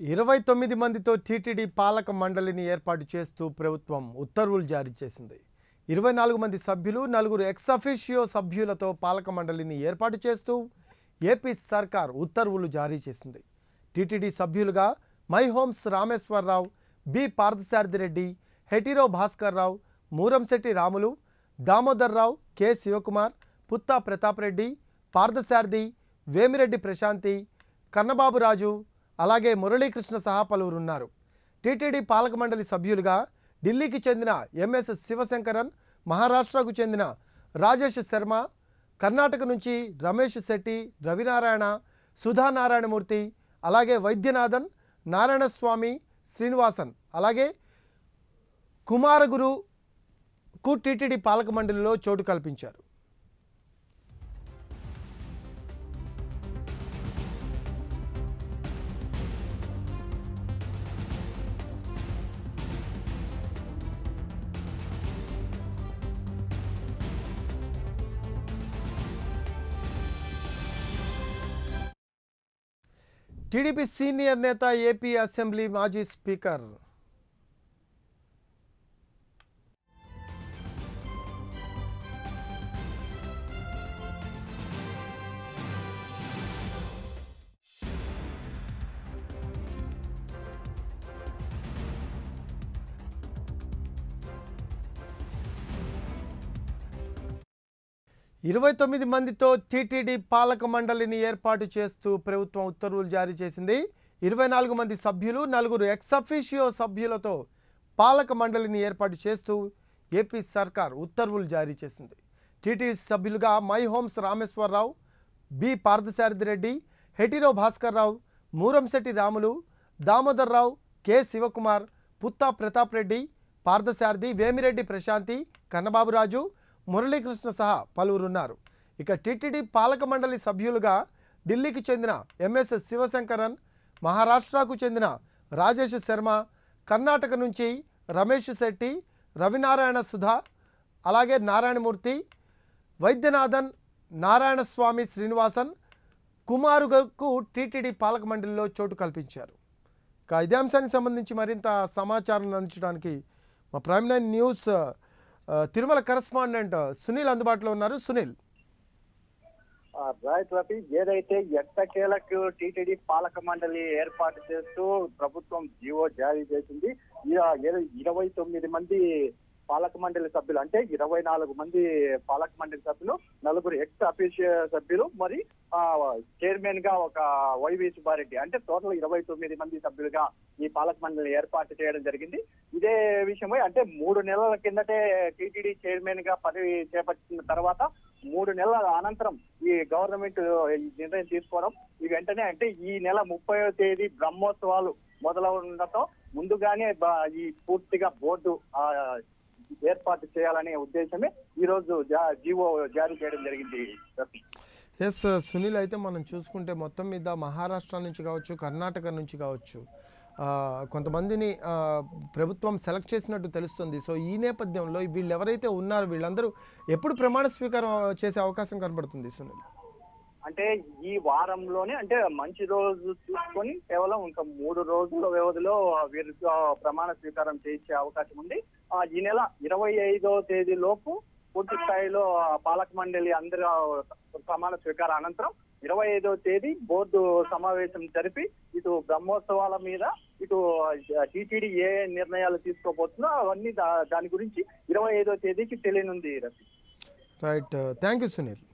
29 మందితో టీటీడీ పాలక మండలిని ఏర్పాటు చేస్తూ ప్రభుత్వం ఉత్తర్వులు జారీ చేసింది. 24 మంది సభ్యులు, 4 ఎక్స్ అఫీషియో సభ్యులతో పాలక మండలిని ఏర్పాటు చేస్తూ ఏపీ సర్కార్ ఉత్తర్వులు జారీ చేసింది. టీటీడీ సభ్యులుగా My Homes Rameshwararao, B Parthasarathi Reddy, Hetero Bhaskar Rao, Muramsetti Ramulu, Damodar Rao, K Sivakumar, Putta Pratap Reddy, Parthasarathi, Vemireddy Prashanthi, Kannababu Raju, అలాగే మురళీకృష్ణ సహా పలువురు ఉన్నారు. టీటీడీ పాలక మండలి సభ్యులుగా ఢిల్లీకి చెందిన ఎంఎస్ శివశంకరన్, మహారాష్ట్రకు చెందిన రాజేష్ శర్మ, కర్ణాటక నుంచి రమేష్ శెట్టి, రవినారాయణ, సుధానారాయణమూర్తి, అలాగే వైద్యనాథన్, నారాయణస్వామి, శ్రీనివాసన్, అలాగే కుమారగురుకు టీటీడీ పాలక మండలిలో చోటు కల్పించారు. టీడీపీ సీనియర్ నేత, ఏపీ అసెంబ్లీ మాజీ స్పీకర్ ఇరవై 29 మందితో టీటీడీ పాలక మండలిని ఏర్పాటు చేస్తూ ప్రభుత్వం ఉత్తర్వులు జారీ చేసింది. 24 మంది సభ్యులు, 4 ఎక్స్ అఫీషియో సభ్యులతో పాలక మండలిని ఏర్పాటు చేస్తూ ఏపీ సర్కార్ ఉత్తర్వులు జారీ చేసింది. టీటీడీ సభ్యులుగా My Homes Rameshwararao, B Parthasarathi Reddy, Hetero Bhaskar Rao, Muramsetti Ramulu, Damodar Rao, K Sivakumar, Putta Pratap Reddy, Parthasarathi, Vemireddy Prashanthi, Kannababu Raju, Muralikrishna సహా పలువురు ఉన్నారు. ఇక టీటీడీ పాలక మండలి సభ్యులుగా ఢిల్లీకి చెందిన ఎంఎస్ శివశంకరన్, మహారాష్ట్రకు చెందిన రాజేష్ శర్మ, కర్ణాటక నుంచి రమేష్ శెట్టి, రవినారాయణ, సుధా, అలాగే నారాయణమూర్తి, వైద్యనాథన్, నారాయణస్వామి, శ్రీనివాసన్, కుమారుకు టీటీడీ పాలక మండలిలో చోటు కల్పించారు. ఇక ఇదే అంశానికి సంబంధించి మరింత సమాచారం అందించడానికి మా Prime 9 News Tirumala correspondent Sunil అందుబాటులో ఉన్నారు. సునీల్, రైట్ రఫీ, ఏదైతే ఎట్టకేలకు టీటీడీ పాలక మండలి ఏర్పాటు చేస్తూ ప్రభుత్వం జీవో జారీ చేసింది. 29 మంది పాలక మండలి సభ్యులు, అంటే 24 మంది పాలక మండలి సభ్యులు, 4 ఎక్స్ అఫీషియల్ సభ్యులు, మరి చైర్మన్ గా ఒక వైవి సుబ్బారెడ్డి, అంటే టోటల్ 29 మంది సభ్యులుగా ఈ పాలక మండలి ఏర్పాటు చేయడం జరిగింది. ఇదే విషయమై అంటే 3 నెలల కిందటే టీటీడీ చైర్మన్ గా పదవి చేపట్టిన తర్వాత 3 నెలల అనంతరం ఈ గవర్నమెంట్ ఈ నిర్ణయం తీసుకోవడం, ఈ వెంటనే అంటే ఈ నెల 30వ తేదీ బ్రహ్మోత్సవాలు మొదలవడంతో ముందుగానే ఈ పూర్తిగా బోర్డు ఏర్పాటు చేయాలనే ఉద్దేశమే ఈ రోజు జీవో జారీ చేయడం జరిగింది. ఎస్ సునీల్, అయితే మనం చూసుకుంటే మొత్తం మీద మహారాష్ట్ర నుంచి కావచ్చు, కర్ణాటక నుంచి కావచ్చు, కొంతమందిని ప్రభుత్వం సెలెక్ట్ చేసినట్టు తెలుస్తుంది. సో ఈ నేపథ్యంలో వీళ్ళు ఎవరైతే ఉన్నారో వీళ్ళందరూ ఎప్పుడు ప్రమాణ స్వీకారం చేసే అవకాశం కనబడుతుంది సునీల్? అంటే ఈ వారంలోనే, అంటే మంచి రోజు చూసుకొని కేవలం ఇంకా 3 రోజుల వ్యవధిలో వీరికి ప్రమాణ స్వీకారం చేయించే అవకాశం ఉంది. ఈ నెల 25వ తేదీ లోపు పూర్తి స్థాయిలో పాలక మండలి అందరూ ప్రమాణ స్వీకారం అనంతరం 25వ తేదీ బోర్డు సమావేశం జరిపి ఇటు బ్రహ్మోత్సవాల మీద, ఇటు టీటీడీ ఏ నిర్ణయాలు తీసుకోబోతుందో అవన్నీ దాని గురించి 25వ తేదీకి తెలియనుంది. Right, thank you Sunil.